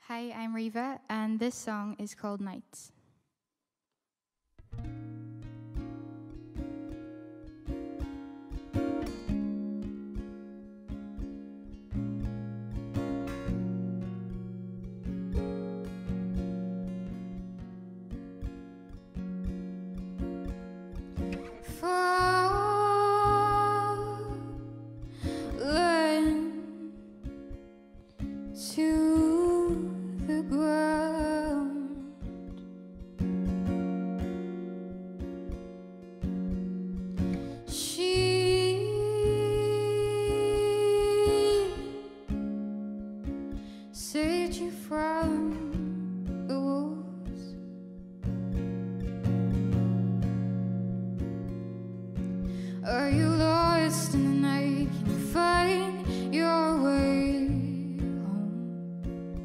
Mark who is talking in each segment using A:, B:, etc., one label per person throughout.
A: Hi, I'm Reevah, and this song is called Nights.
B: Saved you from the wolves. Are you lost in the night? Can you find your way home?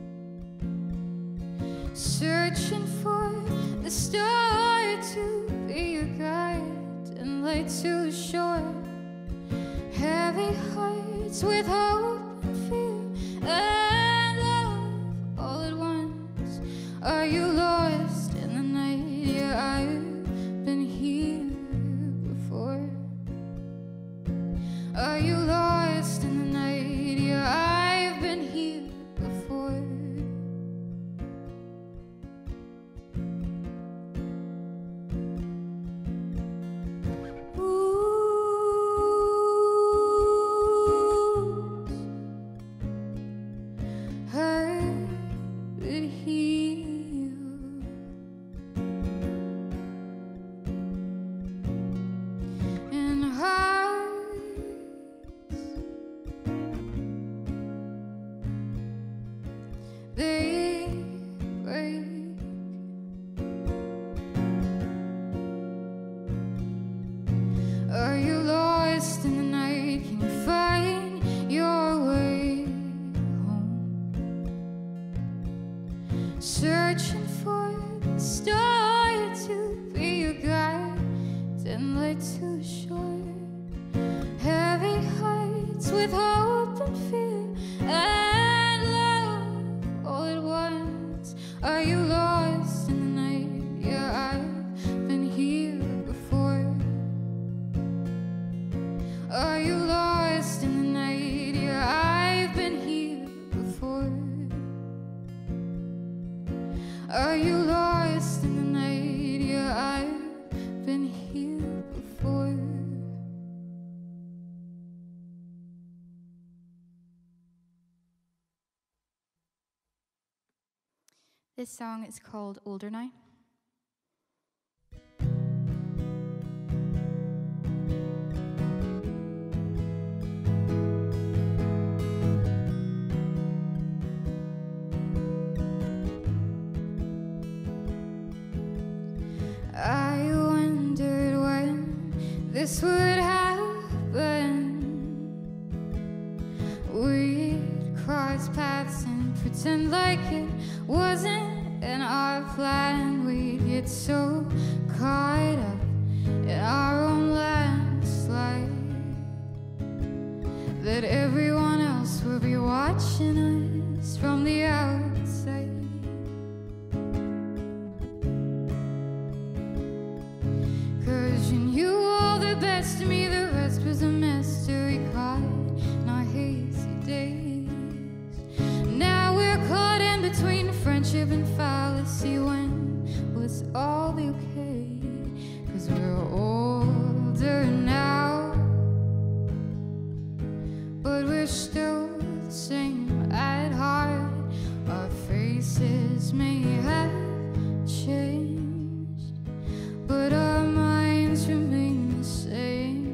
B: Searching for the star to be your guide and light to the shore. Heavy hearts with hope and fear and love all at once. Are you lost in the night? Yeah, I've been here before. Are you lost in the night? Yeah, I've been here before. Are you lost in the night? Can you find your way home? Searching for the star to be your guide and light to the shore. Heavy hearts with hope and fear and love all at once. Are you lost in the night? Yeah, I've been here before. Are you lost in the night? Yeah, I've been here before. Are you lost in the night? Yeah, I've been here before.
A: This song is called Older Now.
B: I wondered when this would happen. We'd cross paths and pretend like it wasn't in our plan. We'd get so caught up in our own landslide that everyone else will be watching us from the outside. Cause you knew all the best of me, the rest was a mystery caught in our hazy days. Now we're caught in between friendship and fallacy. When will this all be okay? Cause we're older now, but we're still the same at heart. Our faces may have changed, but our minds remain the same.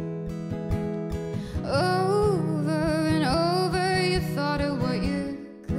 B: Over and over you thought of what you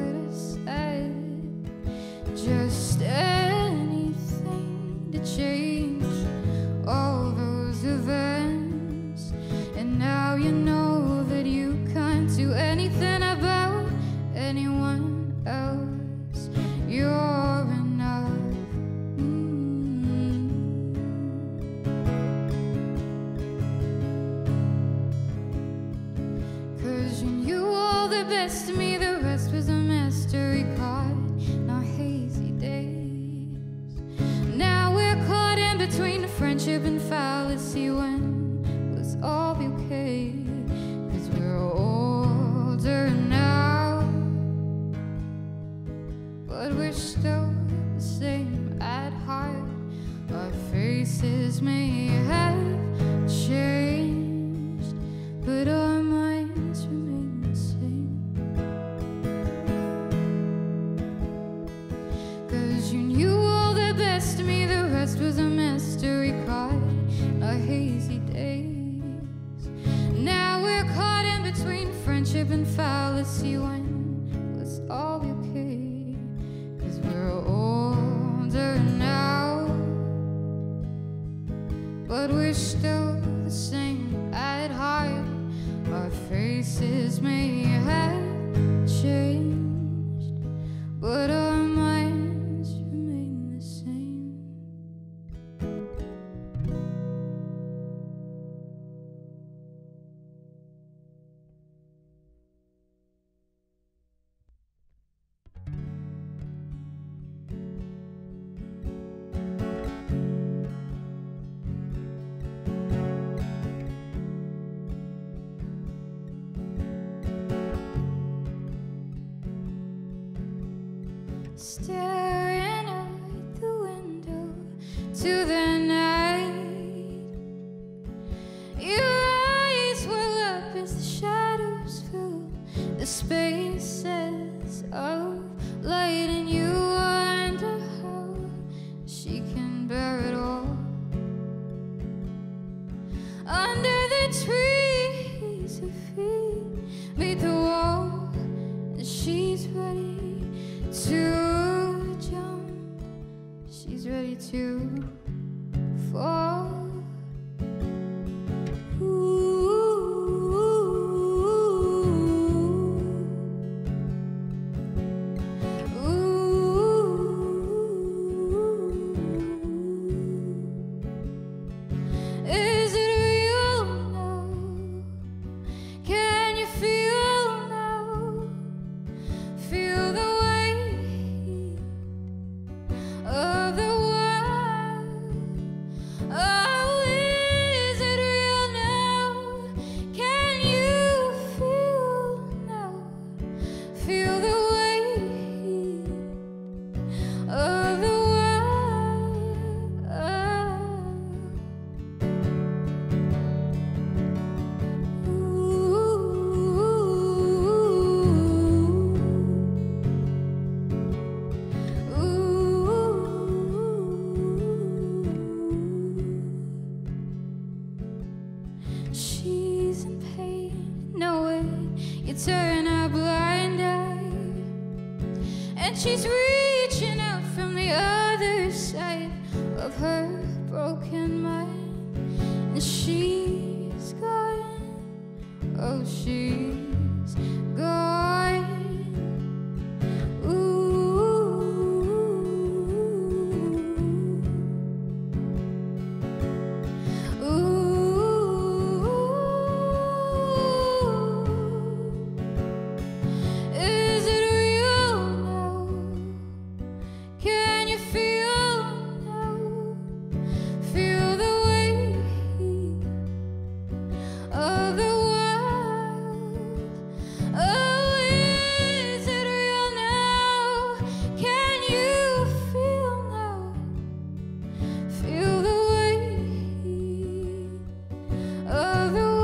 B: but we're still the same at heart. Our faces may have changed, but our minds remain the same. 'Cause you knew all the best of me, the rest was a mystery caught in our hazy days. Now we're caught in between friendship and fallacy. When will it all be okay? 'Cause we're older now, but we're still the same at heart. Our faces may have changed, but our minds remain the same. Staring out the window to the night, your eyes well up as the shadows fill the spaces of light, and you wonder how she can bear it all. Under the trees, her feet meet the wall, and she's ready to jump, she's ready to fall. Is it real now? Can you feel now? Feel the weight of the world. Oh, is it real now? Can you feel now? Feel the weight of the world. She's in pain, know it. You turn a blind eye, and she's reaching out from the other side of her broken mind. And she's gone, oh, she's gone. Is it real now? Can you feel now? Feel the weight of the world. Oh, is it real now? Can you feel now? Feel the weight of the world.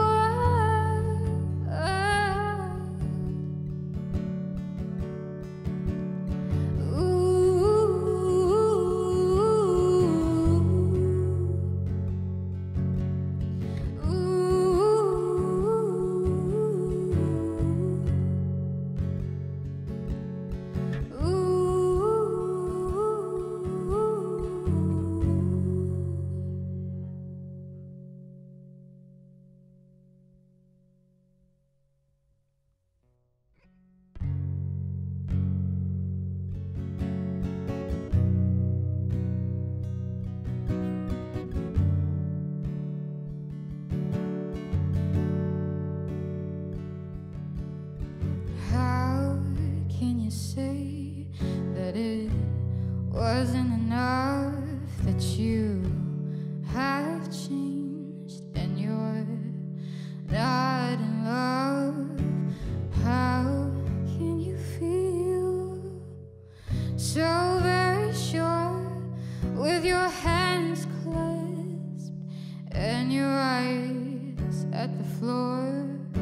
B: How can you say that it wasn't enough, that you have changed and you're not in love? How can you feel so very sure, with your hands clasped and your eyes at the floor.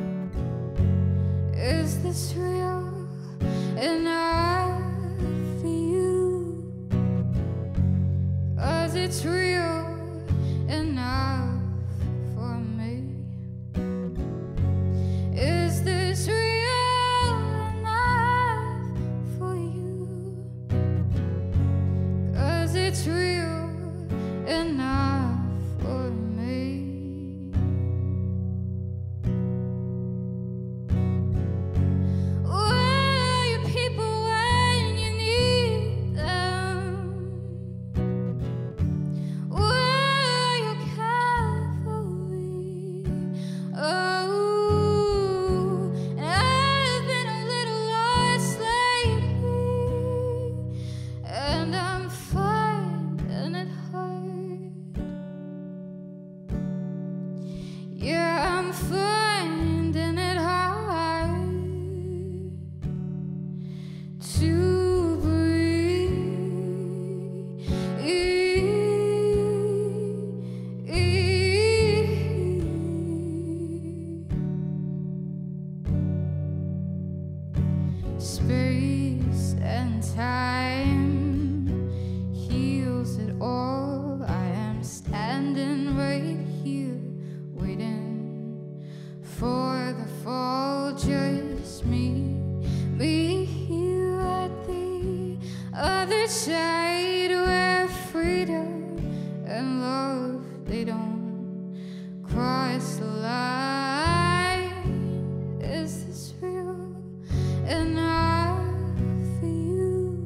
B: Is this real enough for you? 'Cause it's real enough for me. Is this real enough for you? 'Cause it's real enough for me. Where are your people when you need them? Where are your cavalry? Oh, and I've been a little lost lately, and I'm finding it hard. Yeah, I'm finding it hard to breathe. Space and time heals it all. I am standing right here, waiting for the fall. Just me here at the other side, where freedom and love, they don't cross the line. Is this real enough for you?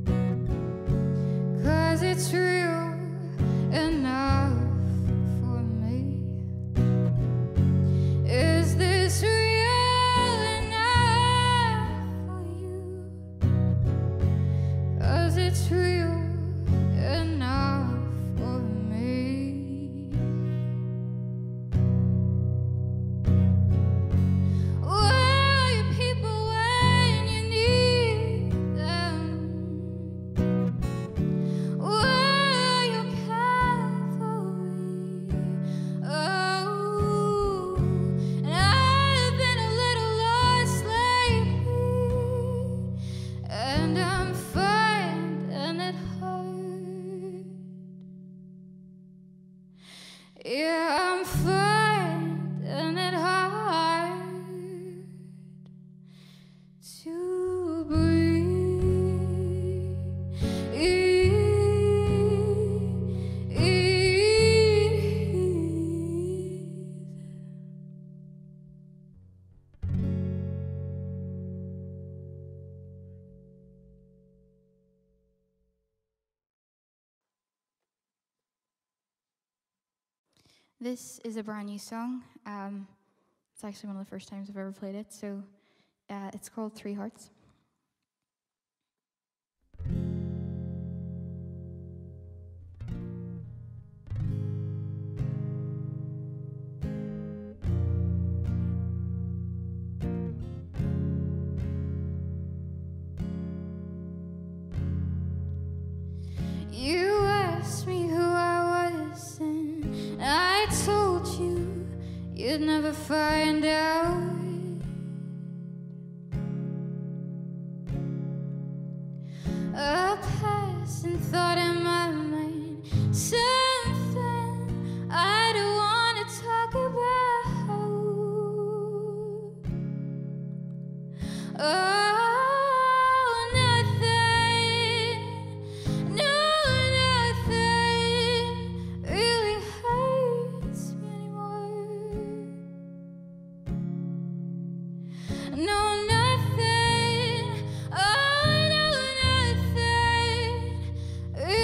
B: 'Cause it's real enough for me. Is this real enough for you? 'Cause it's real enough for me. Where are your people when you need them? Where are your cavalry? Oh, and I've been a little lost lately, and I'm finding it hard. Yeah, I'm finding it hard to breathe.
A: This is a brand new song. It's actually one of the first times I've ever played it, so it's called Three Hearts.
B: You asked me who I was, and I told you you'd never find out. A passing thought in my mind, something I don't want to talk about. Oh, nothing, no, nothing really hurts me anymore. No, nothing, oh, no, nothing really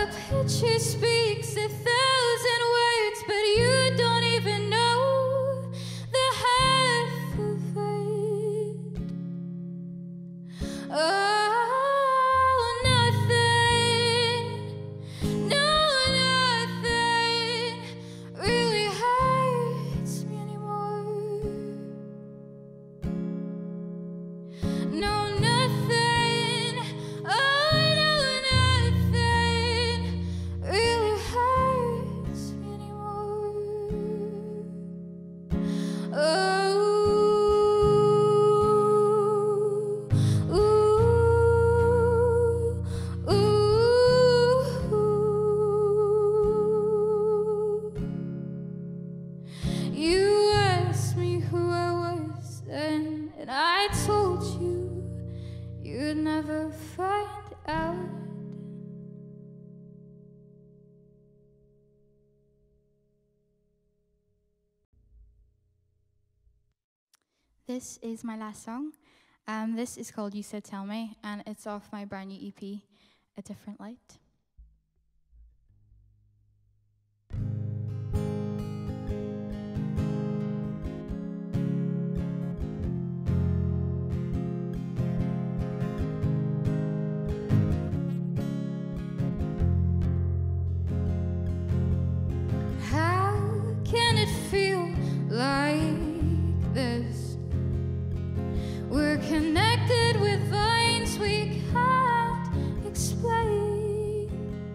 B: A picture speaks 1,000 words, but you don't even know the half of it. Oh, nothing, no, nothing really hurts me anymore. No, nothing, oh, no, nothing really hurts me anymore. Oh, ooh, ooh. You asked me who I was then, and I told you you'd never find out.
A: This is my last song. This is called You Said Tell Me, and it's off my brand new EP, A Different Light.
B: How can it feel like this? We're connected with vines we can't explain.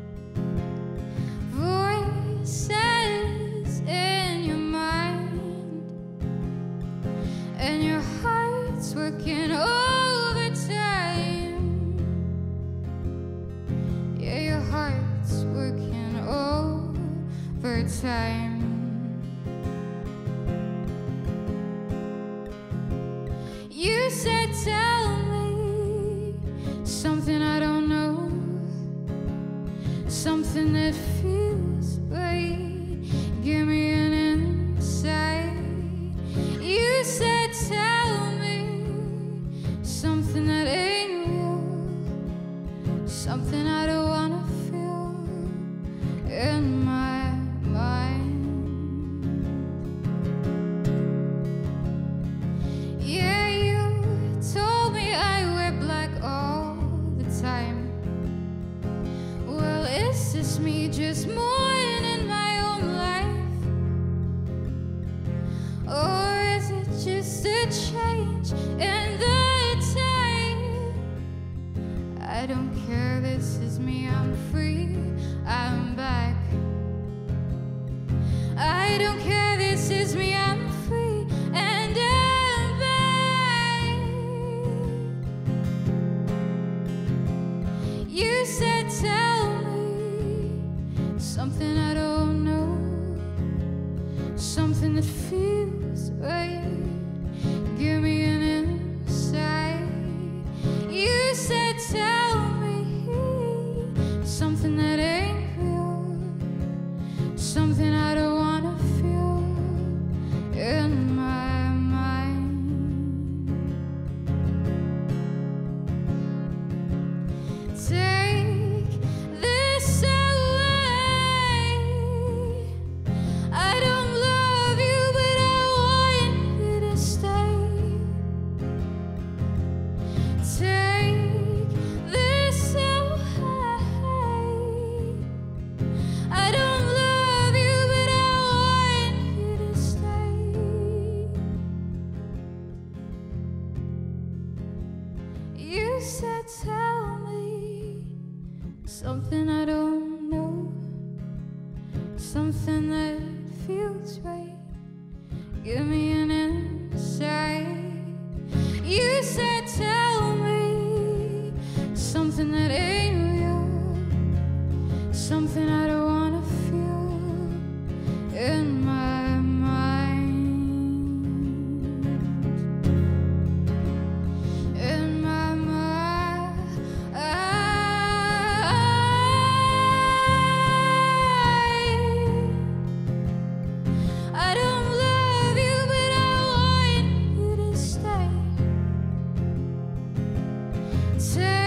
B: Voices in your mind, and your heart's working overtime. Yeah, your heart's working overtime. You said tell me something I don't know, something that feels right. Give me an insight. You said tell me something that ain't real, something I don't wanna feel in my mind. Yeah, you told me I wear black all the time. Well, is this me just mourning my own life? Or is it just a change in the time? I don't care, this is me, I'm free, I'm back. I don't care, this is me, I'm free, and I'm back. You said tell me something I don't know, something that feels right. Give me an insight. You said tell me something that ain't real, something I don't wanna feel in my mind. Take this away. I don't love you, but I want you to stay. Take this away. I don't love you, but I want you to stay. You said tell me something I don't know, something that feels right. Give me an insight. You said tell me something that ain't real, something I don't wanna feel in my mind. In my mind. I don't love you, but I want you to stay. Take